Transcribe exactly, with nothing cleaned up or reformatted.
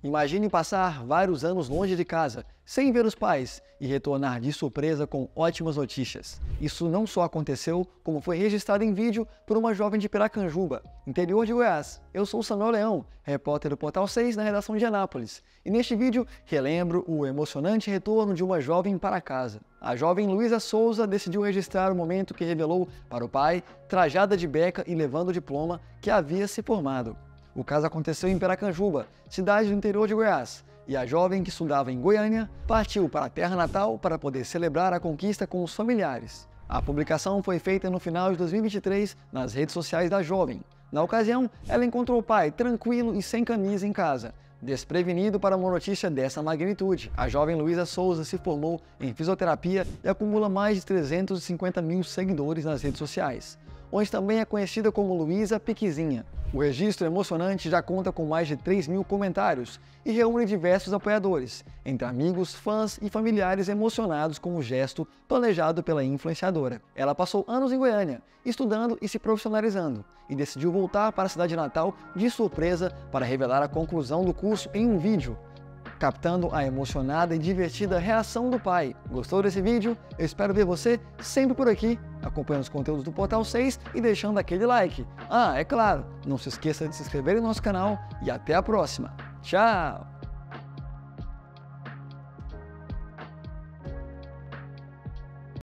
Imagine passar vários anos longe de casa, sem ver os pais, e retornar de surpresa com ótimas notícias. Isso não só aconteceu, como foi registrado em vídeo por uma jovem de Piracanjuba, interior de Goiás. Eu sou Samuel Leão, repórter do Portal seis na redação de Anápolis, e neste vídeo relembro o emocionante retorno de uma jovem para casa. A jovem Luísa Souza decidiu registrar o momento que revelou para o pai, trajada de beca e levando o diploma, que havia se formado. O caso aconteceu em Piracanjuba, cidade do interior de Goiás, e a jovem, que estudava em Goiânia, partiu para a terra natal para poder celebrar a conquista com os familiares. A publicação foi feita no final de dois mil e vinte e três nas redes sociais da jovem. Na ocasião, ela encontrou o pai tranquilo e sem camisa em casa, desprevenido para uma notícia dessa magnitude. A jovem Luísa Souza se formou em fisioterapia e acumula mais de trezentos e cinquenta mil seguidores nas redes sociais, onde também é conhecida como Luísa Piquezinha. O registro emocionante já conta com mais de três mil comentários e reúne diversos apoiadores, entre amigos, fãs e familiares emocionados com o gesto planejado pela influenciadora. Ela passou anos em Goiânia, estudando e se profissionalizando, e decidiu voltar para a cidade natal de surpresa para revelar a conclusão do curso em um vídeo, captando a emocionada e divertida reação do pai. Gostou desse vídeo? Eu espero ver você sempre por aqui, acompanhando os conteúdos do Portal seis e deixando aquele like. Ah, é claro, não se esqueça de se inscrever no nosso canal e até a próxima. Tchau!